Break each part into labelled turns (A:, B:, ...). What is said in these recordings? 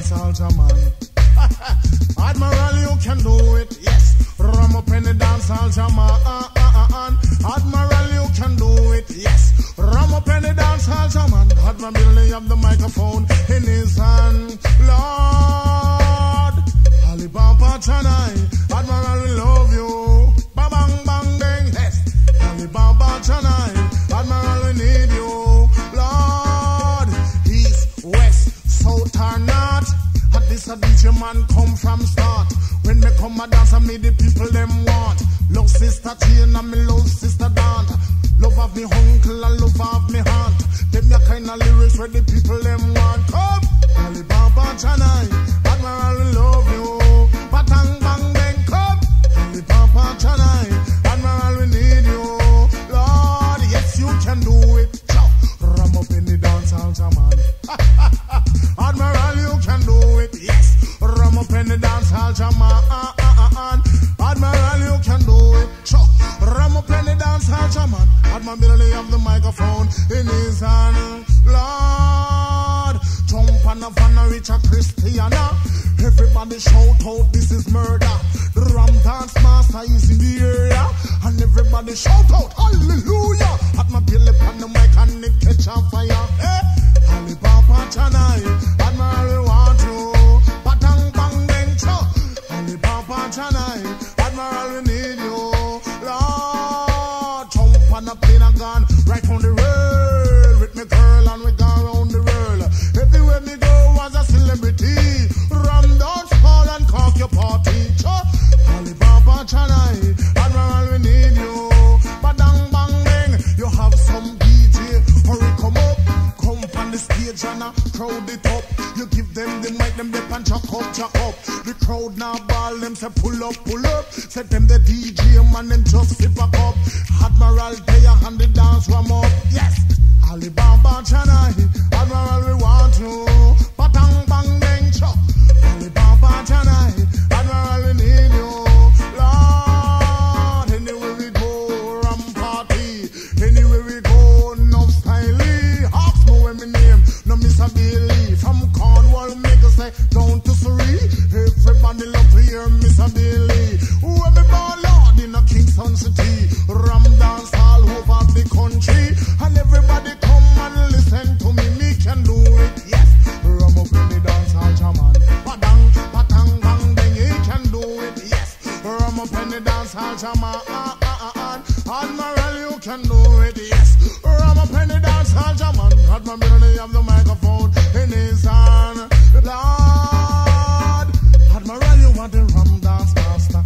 A: dance hall German. Admiral, you can do it, yes. Ram up in the dance hall German. Admiral, you can do it, yes. Ram up in the dance hall German. Admiral Billy have the microphone in his hand. Lord, Alibaba Chanai, Admiral, we love you. Ba bang bang bang, yes. Alibaba Chanai, Admiral, we need you. Lord, east, west, south or north. This a DJ man come from start. When me come a dance, I me the people them want. Love sister Jane and me love sister Dan. Love of me uncle and love of me aunt. Them the kind of lyrics where the people them want. Come, Alibaba Chanai, Admiral, we love you. Batang bang bang, come, Alibaba Chanai, Admiral, we need you. Lord, yes you can do it. Ram up in the dance hall, man. Admiral, you can do it, yes. Ram up in the dance hall, Jaman. Admiral, you can do it. Ram up in the dance hall, Jaman. Admiral Billy have the microphone in his hand. Lord, jump on the van and reach a Christiana. Everybody shout out, this is murder. The Ram dance master is in the area. And everybody shout out, hallelujah. Admiral Billy on the mic and it catch on fire. Alibaba Chanai, Admiral, we want you. Batang bang bang cho. Alibaba Chanai, Admiral, we need you. Lord, jump on a plane and gone right on the road with me girl and we gone round the world. Everywhere me go was a celebrity. Ram dance hall and cock your party. Cho. Alibaba Chanai, Admiral, we need you. Batang bang bang, you have some DJ, hurry come up. On the stage and crowd it up. You give them the mic, them dip and jack up. The crowd now ball them say pull up. Set them the DJ man them just flip back up. Admiral Player and the dance warm up. Yes, Alibaba Chanai, Admiral we want you. Batang bang bang chop. Alibaba Chanai, Admiral we need you. Lord, anywhere we go, Ram party. Anywhere we go, no style. When me name, no Miss Bailey. From Cornwall, make us say down to Surrey. Everybody love to hear Miss Bailey. When me born Lord in a Kingston City, Ram dance all over the country, and everybody come and listen to me. Me can do it, yes. Ram up in the dance hall, Jaman. Batang, batang, bang, bang. He can do it, yes. Ram up in the dance hall, Jaman. Admiral, you can do it, yes. Ram up in the dance hall, Jaman. Admiral Billy have the microphone in his hand. Lord, Admiral, you want the Ram dance master.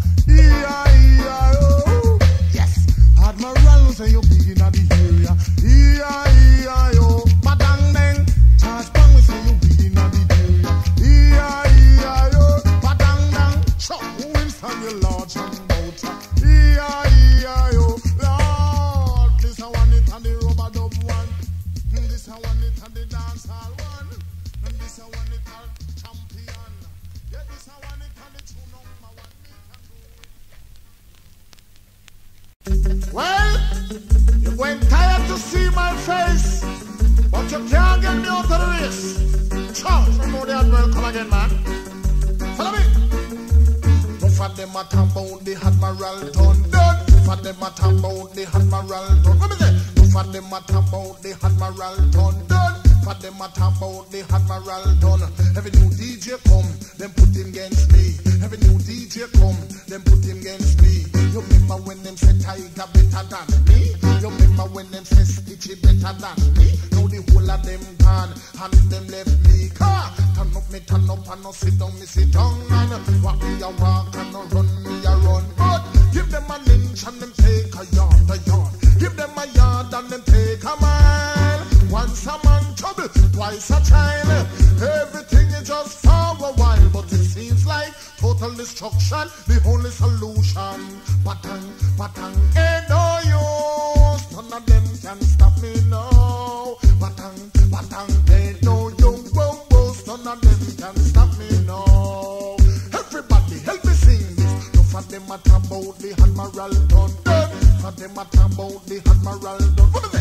A: E-I-E-I-O. Yes, Admiral, say you big in the area. E-I-E-I-O. Batang bang, charge bang, we say you big in the area. E-I-E-I-O. Batang bang, chop, Winston, your large and motor. E-I-E-I-O. Lord, this I want it and the rubber dub one. This I want it and the dance hall one. And this I want it and champion. Yeah, this I want it and the true number one. Well, you're going tired to see my face, but you can't get me out of the race. Charles, you know the Admiral come again, man. Follow me. Don't for them a talk about the Admiral done. Don't for them a talk about the Admiral done. What me say? For them a talk about the Admiral done. For them a talk about the Admiral done. Every new DJ come, them put him against me. Every new DJ come, them put him against me. You remember when them say Tiger better than me? You remember when them say Stitchy better than me? Now the whole of them gone and them left me. Car, turn up and no sit down, me sit down. And walk me a walk and no run me a run. But give them a lynch and them take a yard. Give them a yard and them take a mile. Once a man trouble, twice a child. Everything is just for a while, but it seems like total destruction, the only solution. Batang, batang, ain't no use. None of them can stop me now. Batang, batang, ain't no use. None of them can stop me now. Everybody help me sing this. No for them a talk about the Admiral done. For them a talk about the Admiral done. What is it?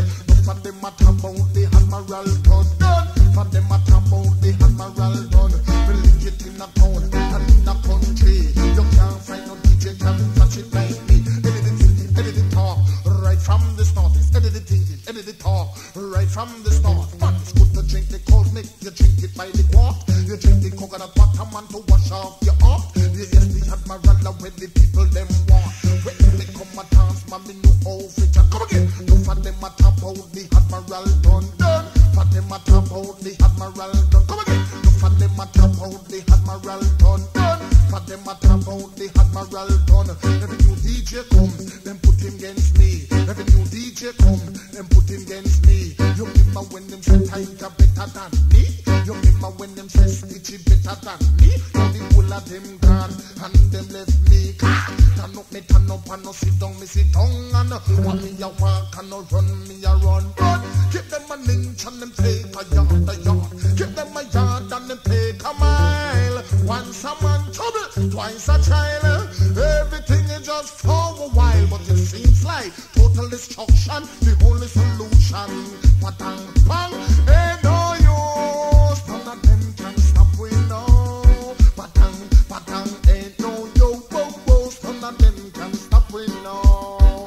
A: for them a talk about the Admiral done. For them a talk about the Admiral done. We link it in a town and in a country. You can't find no DJ can touch it like me. Edit it talk right from the start. It's edit it talk right from the start. But it's good to drink the cosmic. You drink it by the quart. You drink the coconut water man to wash off your heart. You yes the Admiral when the people them want. When they come a dance, man, me know how fit and come again. No for them a talk about the Admiral done. For them a talk about the Admiral done. Come again. No for them a talk about the Admiral done. For them a talk about the Admiral done. Every new DJ come, them put him against me. Every new DJ come, them put him against me. You remember when them say Tiger better than me? You remember when them say Stitchy better than me? Now the whole of them gone and them left me. Turn up and no sit down, me sit down and want me a walk and no run, me a run. Give them an inch and them take a yard. Give them a yard and them take a mile. Once a man trouble, twice a child. Everything is just for a while, but it seems like total destruction, the only solution. Patang pang, ain't no use. None of them can stop we now. Patang, ain't no use. None of them can stop we now.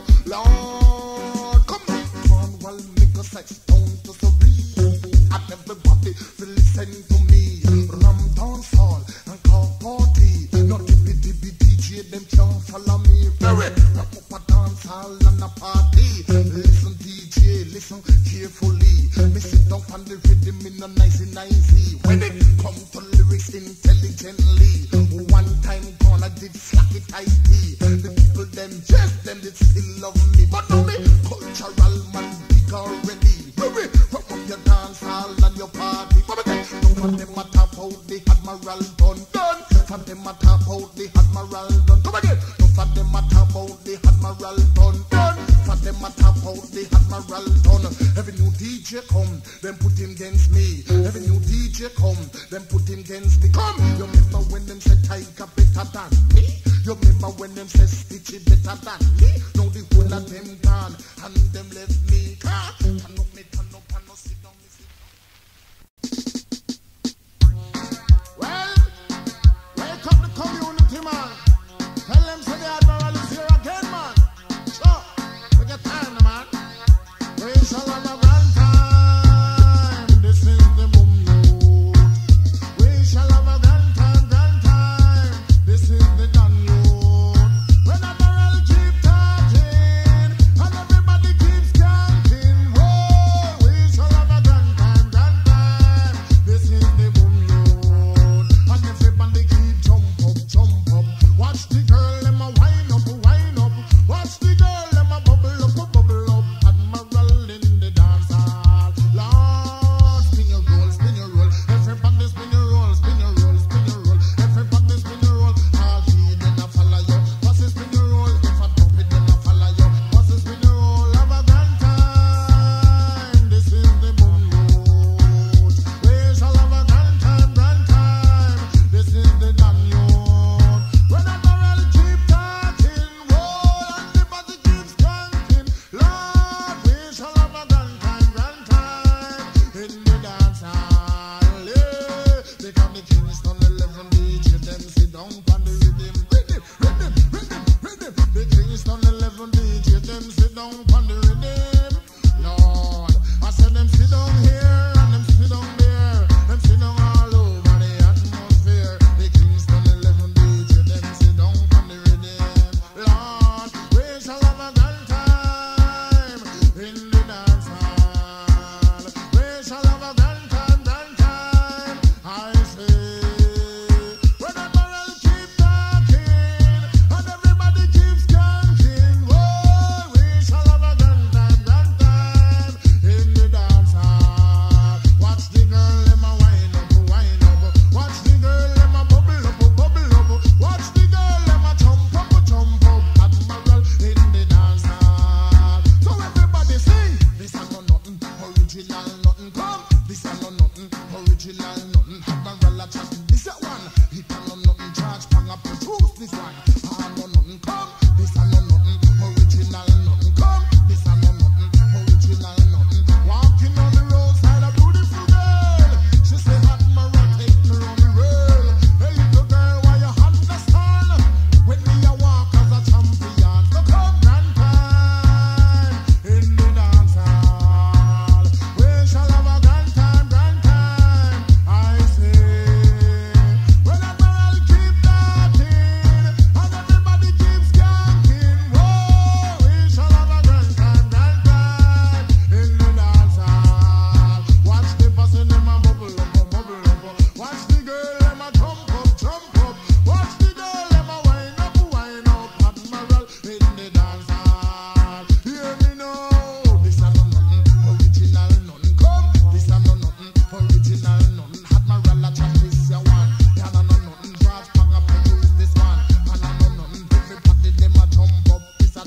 A: Lord, come on, Cornwall, make a sex down to Surrey. And everybody will listen to me. Ram dance hall and call party. Not tippy DJ, them can't follow me. Wrap up a dance hall and a party. Listen DJ, listen carefully. Me sit down on the rhythm in a nicey. When it come to lyrics intelligently. One time gonna did slack it IT. The people them just them did still love me. But now me cultural man big already. Wrap up your dance hall and your party. But again, no for them a talk out the Admiral done. For them a talk out the Admiral done. Come again, no for them a talk out the Admiral done. For them a talk out the Admiral done. Every new DJ come, them put him against me. Every new DJ come, them put him against me. Come, you remember when them say Tiger better than me? You remember when them say Stitchy better than me? Now the whole of them gone and them left me. Turn up and no sit down, me sit down. Well, wake up the community, man. Tell them say the Admiral is here again, man. Sure, take your time, man. We shall have a grand time. This is the boom youth. We shall have a grand time. This is the done youth. When Admiral keep talking and everybody keeps counting, whoa, we shall have a grand time. This is the boom youth. And everybody keep jump up.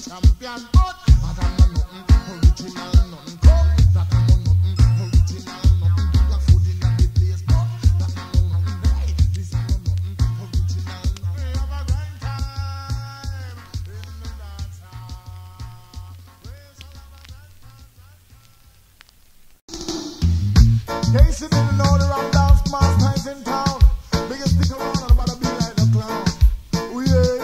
A: champion, but that I'm nothing original, nothing come. That I'm nothing original, nothing give a food in the place, but that I'm nothing. Hey, this is nothing original, nothing. We have a grand time in the dance hall. Casey didn't know the round dance masters in town. Biggest stick around and about to be like a clown. Oh yeah.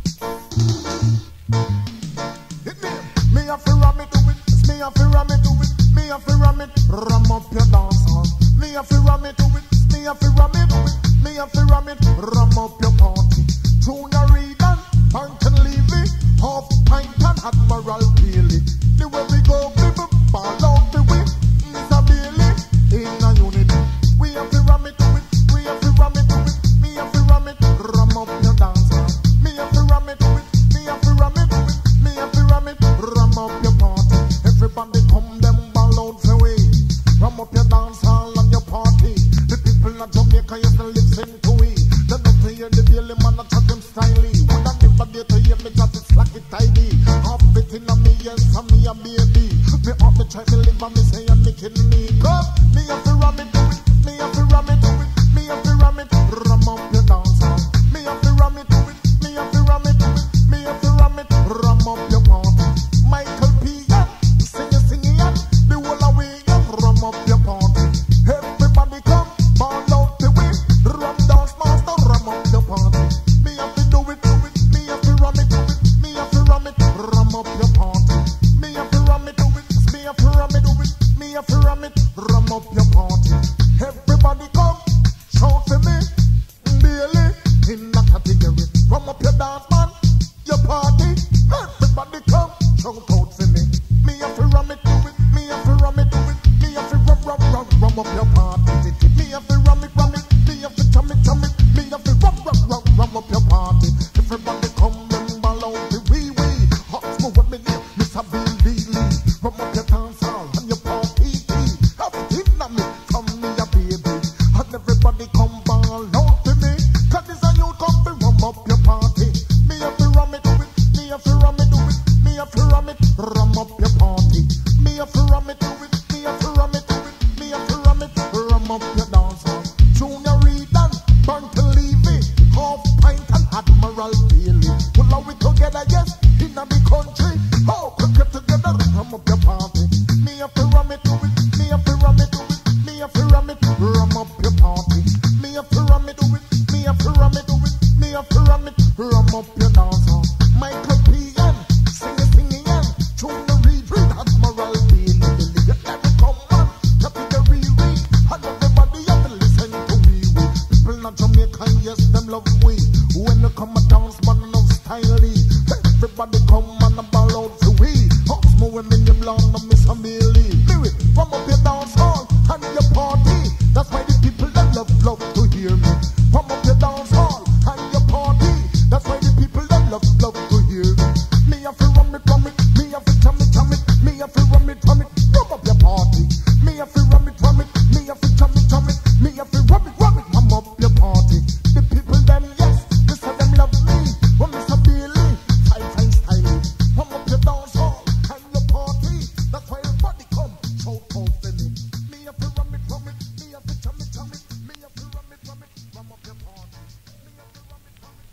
A: Hit me. Me have to ram it to it. Me have to ram it to it. Me have to ram it. Ram up your dance hall. Me have to ram it to it. Me have to ram it to it. Me have to ram it. Ram up your party. Junior Regan, Panton Levy, Half Pint and Admiral Bailey. The way we go, people ball out the way. Mr. Bailey. In a unit, we have to ram it to it, we have to ram it to it, me have to ram it, ram up your dance hall. Me have to ram it to it, me have to ram it to it, me have to ram it, ram up your party. Everybody come, them ball out the way. Ram up your dance hall and your party. The people of Jamaica used to listen to it. They don't hear the daily man that chat them styly. Would I never dare to hear me chat it slack it tidy. Half it in a me, yes, and me a baby. Me up me try to live and me say I'm making me come. Me have to ram it to it, me have to ram it to it, me have to ram it, ram up your dance hall. Me have to ram it to it, me have to ram it to it, me have to ram it, ram up your party. Michael P. Singing, the whole away, ram up your party. Everybody come, ball out the way, ram dance master, ram up your party. Me have to do it to it, me have to ram it to it, me have to ram it, ram up your party. Me have to ram it to it, me have to ram it to it, me have to ram it, ram up your party. Everybody come, shout for me, Bailey, in that category. Ram up your dance man, your party. Everybody come, shout out for me. Me have to ram it to it, me have to ram it to it, me have to ram up your party. Me have to ram it, me have to jam it, me have to ram up your party. Everybody come, them ball out the wee. Hot smoke with me near, Mr. Billy. Ram up your dance hall and your party. Everything on me, come me a baby. And everybody come ball out to me. Cause this a you come to ram up your party. Me have to ram it to it, me have to ram it to it, me have to ram it, ram up your party. Me have to ram it to it, me have to ram it to it, me have to ram it, ram up your dance hall. Junior Regan, Panton Levy, Half Pint and Admiral Bailey. Pull out we together, yes, in the country. Oh, quick get together, ram up your party. Me have to ram it to it, me have to ram it to it, me have to ram it, ram up your party. Me have to ram it to it, me have to ram it to it, me have to ram it, ram up your dance hall. Michael P. Singing, Junior Regan, Admiral Bailey. You never come on, category read, and everybody have to listen to me. People in Jamaica, yes, them love we. When you come a dance, man, no styly. Everybody come and a ball out the way. Hot smoke when in your blonde, no miss a mealy. Do it, ram up your dance hall and your party. That's why the people that love to hear me. Ram up your dance hall and your party. That's why the people that love to hear me. Me have to ram it, me have to jam it, me have to ram it, ram up your party. Me have to ram it, me have to jam it, me have to ram it, ram up your party. The people them, yes, they say them love me. When Mr. Bailey, fine styling. Ram up your dance hall and your party. That's why everybody come, shout out for me. Me have to ram it, me have to jam it, me have to ram it, ram up your party. Me have to ram it, me have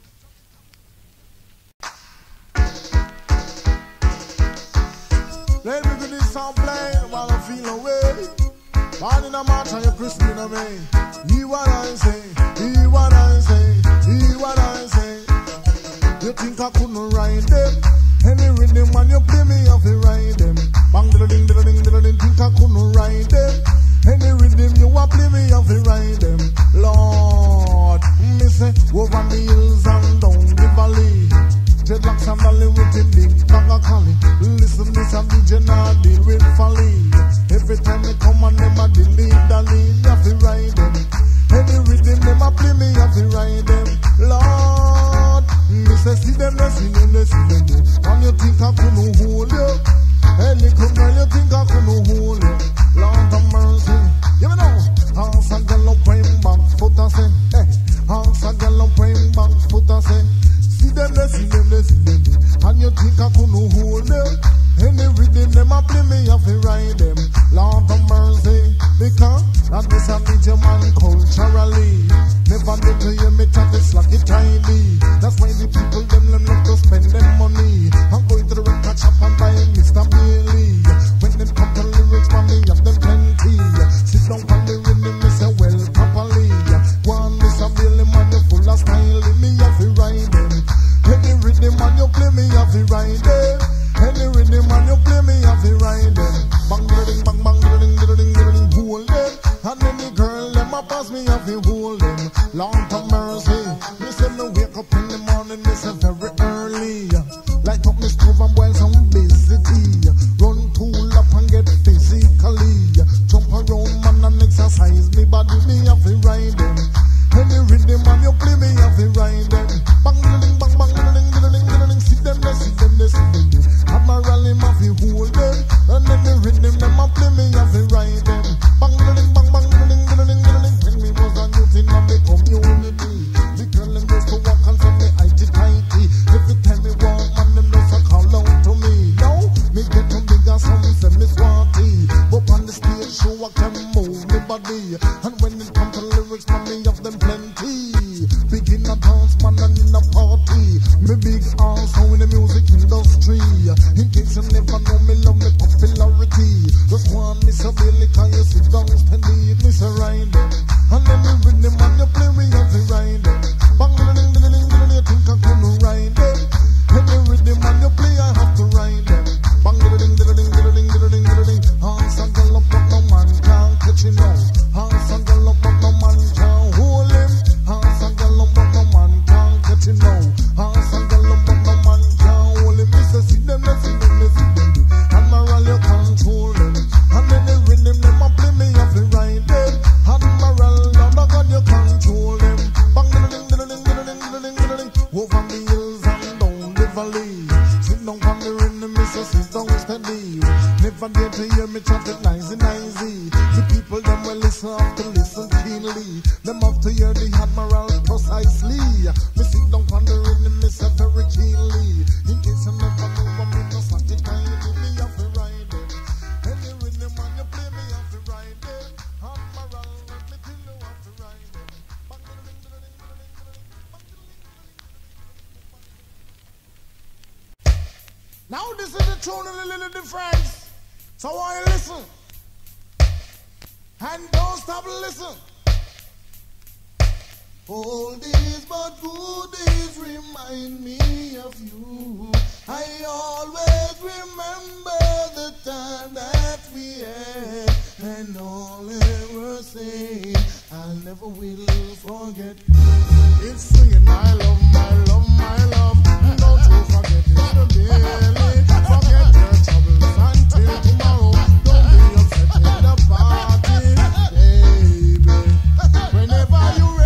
A: to jam it. Let me get this song playing while I feel away. Born in a march and you're christening of me. Hear what I say, hear what I say, hear what I say. You think I couldn't ride them? Any rhythm when you play me, have to ride them. Bang diddle ding diddle ding diddle ding. Think I couldn't ride them? Any rhythm you want play me, have to ride them. Lord, me say over the hills and down the valley. Dreadlocks and valley with the big bag of collie. Listen, this a DJ now deal with folly. Every time they come and them a delete the lead, you have to ride them. Any rhythm them a play me, you have to ride them. Lord, me say see them, they see them, they see them. And you think I couldn't hold you? Any come girl, you think I couldn't hold you? Lord have mercy, you know. House a girl up bring back foot and say, hey. House a girl up bring back foot and say. See them, they see them, they see them. And you think I couldn't hold them. Any rhythm them a play me, have to ride them. Lord of mercy, because that this a DJ man culturally. Never get to hear me chat, it's like it tiny. That's why the people them love to spend them money. I'm going to the record shop and buy Mr. Bailey. When them come to lyrics for me, have them plenty. Sit down on the rhythm, me say well properly. One Mr. Bailey man, you full of style, me have to ride them. Any rhythm man you play, me have to ride them. Any rhythm man you play, me have to ride them. Bang ding bang bang ding ding ding, hold them. And any girl them a pass me, have to hold them. Lord of mercy, me say me wake up in the morning, me say very early. Light up me stove and boil some busy tea. Run tool up and get physically. Jump around man and exercise me body, me have to ride them. Any rhythm man you play, me have to ride them. Bang ding bang bang ding ding ding, see them there, see them there, see them there. Admiral him have to hold them. And any rhythm them a play, me have to ride them. Bang ding bang bang ding ding ding. When me was a youth in my community, the girl them used to walk and say me IT. Every time me walk, man them just a call out to me. Now me get too big and some say me smarty. But on the stage show I can move me body. And when it come to lyrics, man me have them plenty. Big in a dance, man and in a party. Me big also in the music industry. In case you never know me, love me popularity. Just one Miss Bailey, can you sit down steady? Miss ride them. And then me with the man you play, we have to ride them. Bang ding ding ding ding, you think I couldn't ride them? And then with the man you play, I have to ride them. Bang ding ding ding ding ding ding ding. Hands and girl up, but no man can't catch you now. Hands and girl up, but no man can't hold him. Hands and girl up, but no man can't catch you now. Hands and girl up, but no man can't hold him. Mister, see them, see them, see them. Admiral, you control them. And then they rhythm them up, play me have to ride them. Admiral, oh my God, you control them. Bang ding ding ding ding ding ding ding. Over the hills and down the valley. Sit down on the rhythm, Mister, sit down steady. Never dare to hear me chat it nicey. The people them will listen have to listen keenly. Them have to hear the Admiral precisely. Me sit down on the rhythm, me say very keenly. In case you never know, me just like it kindly. Me have to ride them. Any rhythm man you play, me have to ride them. Admiral, let me tell you have to ride them. Now this is the tune of the little difference. So I listen. And don't stop listen. Oldies but goodies remind me of you. I always remember the time that we had. And all they were saying, I never will forget. It's singing my love, my love, my love. Don't you forget it's the daily. Forget your troubles until tomorrow. Don't be upset in the party, baby. Whenever you're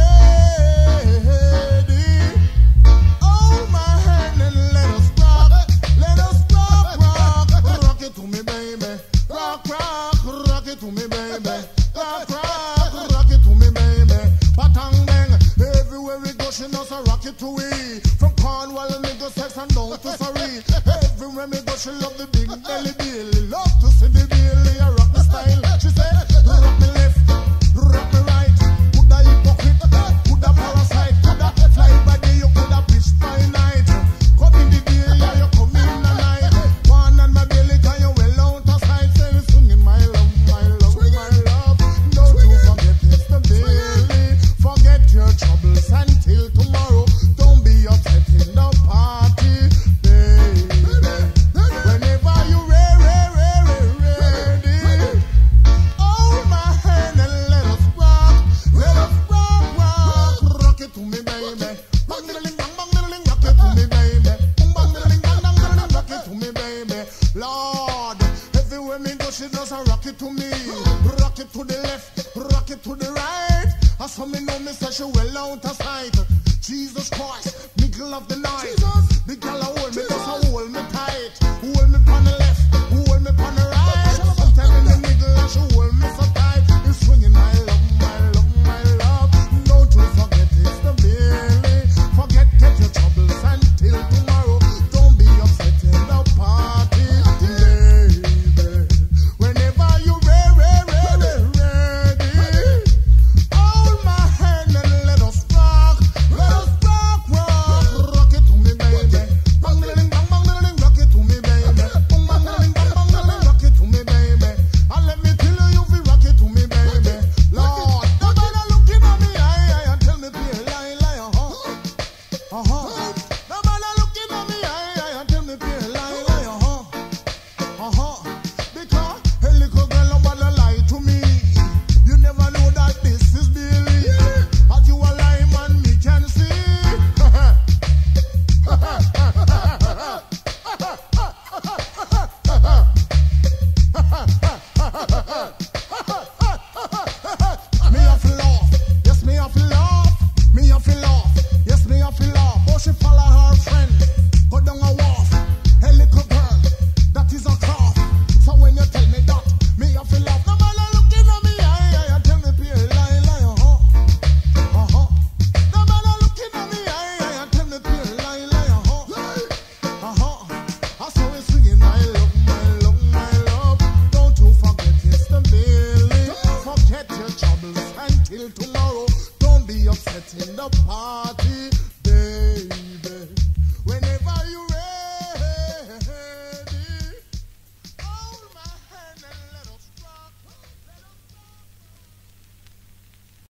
A: ready, hold my hand and let us rock. Let us rock, rock. Rock it to me, baby. Rock, rock, rock it to me, baby. Rock, rock, rock it to me, baby. Patang bang, everywhere we go, she knows I rock it to we. From Cornwall, Middlesex and down to Surrey. Everywhere we go, she love the big belly Billy. Love to see the Billy, I rock the style. She said, rock me left, rock me right. Could I hypocrite, could I parasite, could I fly by day, you could I bitch by night. Come in the day, yeah, you come in the night. One and my belly, can you well out of sight. Say, singing my love, my love, my love. Don't you forget it's the daily. Forget your troubles until tomorrow. Don't be upset in the party, baby. Whenever you're ready, hold my hand and let us rock. Let us rock, rock. Rock it to me, baby. Bang diddling, bang bang diddling, rock it to me, baby. Bang bang diddling, bang bang diddling, rock it to me, baby. Lord, everywhere me go, she does a rock it to me. Rock it to the left, rock it to the right. As for me know, me say she well out of sight. Jesus Christ, middle of the night. The girl a hold me, just a hold me tight. Hold me on the left, hold me on the right. Sometimes in the middle, and she hold me so tight. It's swinging my love, my love, my love. Don't you forget it's the Billy. Forget, get your troubles until tomorrow. Don't be upset. in the party.